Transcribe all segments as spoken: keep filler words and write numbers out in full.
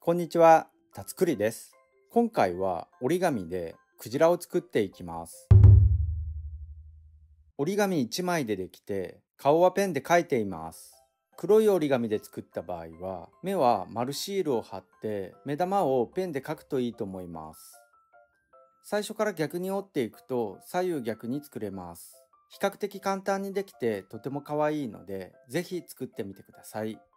こんにちは、たつくりです。今回は折り紙でクジラを作っていきます。折り紙いちまいでできて、顔はペンで描いています。黒い折り紙で作った場合は、目は丸シールを貼って、目玉をペンで描くといいと思います。最初から逆に折っていくと左右逆に作れます。比較的簡単にできてとても可愛いので、ぜひ作ってみてください。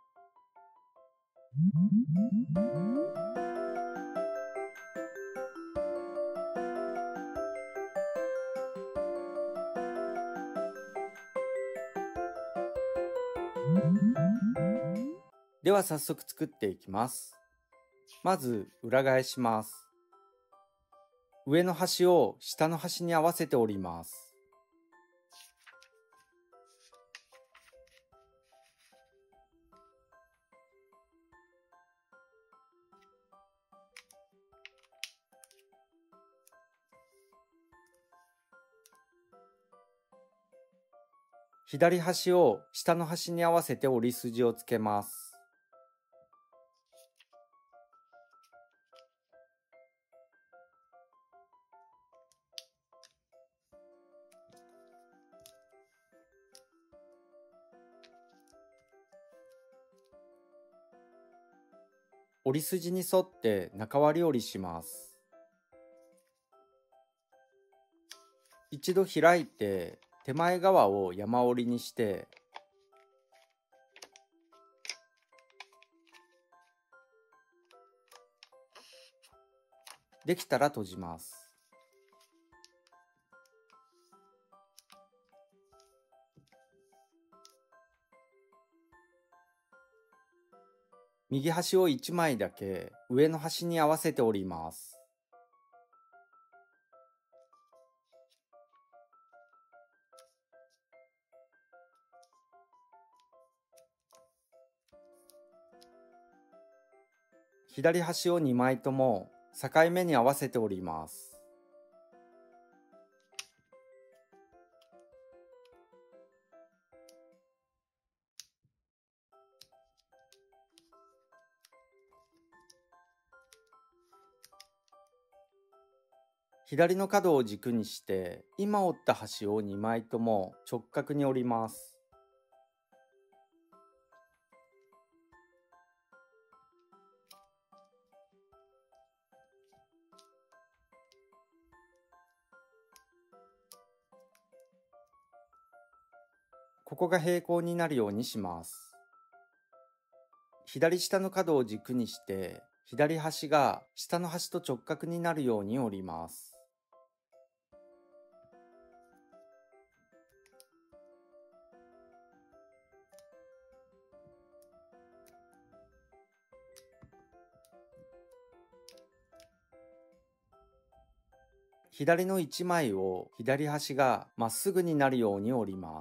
では早速作っていきます。まず裏返します。上の端を下の端に合わせて折ります。左端を下の端に合わせて折り筋をつけます。折り筋に沿って中割り折りします。一度開いて手前側を山折りにしてできたら閉じます。右端をいちまいだけ上の端に合わせて折ります。左端をにまいとも境目に合わせて折ります。左の角を軸にして今折った端をにまいとも直角に折ります。ここが平行になるようにします。左下の角を軸にして左端が下の端と直角になるように折ります。左のいちまいを左端がまっすぐになるように折ります。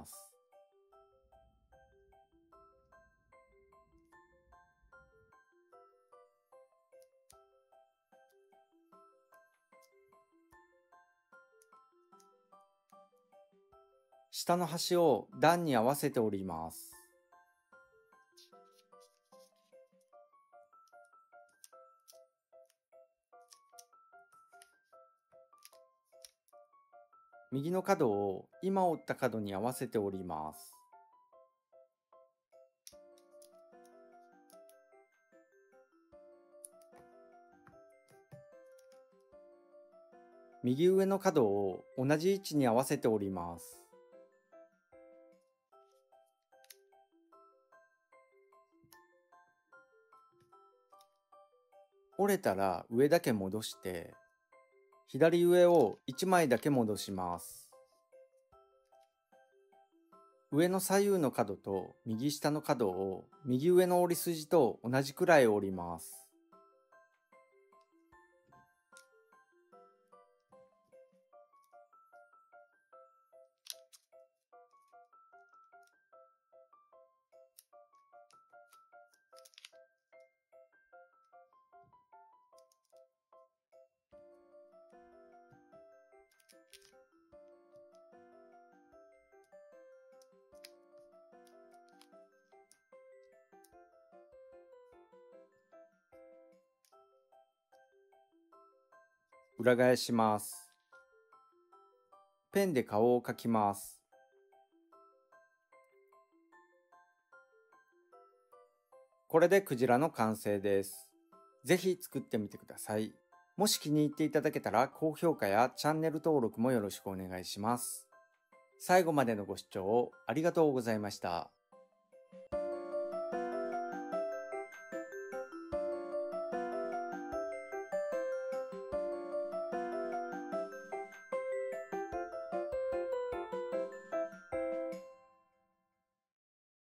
下の端を段に合わせて折ります。右の角を今折った角に合わせて折ります。右上の角を同じ位置に合わせて折ります。折れたら上だけ戻して、左上をいちまいだけ戻します。上の左右の角と右下の角を右上の折り筋と同じくらい折ります。 裏返します。ペンで顔を描きます。これでクジラの完成です。ぜひ作ってみてください。もし気に入っていただけたら高評価やチャンネル登録もよろしくお願いします。最後までのご視聴ありがとうございました。